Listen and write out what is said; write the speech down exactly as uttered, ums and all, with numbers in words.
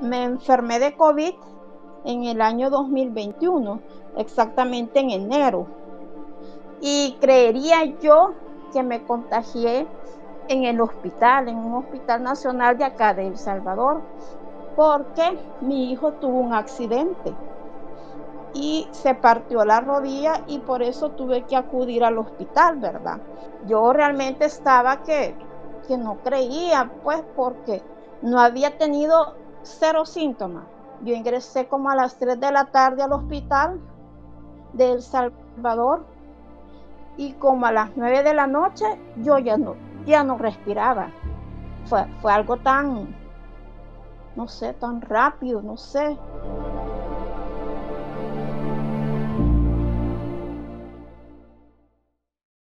me enfermé de COVID en el año dos mil veintiuno, exactamente en enero. Y creería yo que me contagié en el hospital, en un hospital nacional de acá de El Salvador, porque mi hijo tuvo un accidente y se partió la rodilla y por eso tuve que acudir al hospital, ¿verdad? Yo realmente estaba que, que no creía, pues, porque no había tenido cero síntomas. Yo ingresé como a las tres de la tarde al hospital de El Salvador y como a las nueve de la noche yo ya no, ya no respiraba. Fue, fue algo tan, no sé, tan rápido, no sé.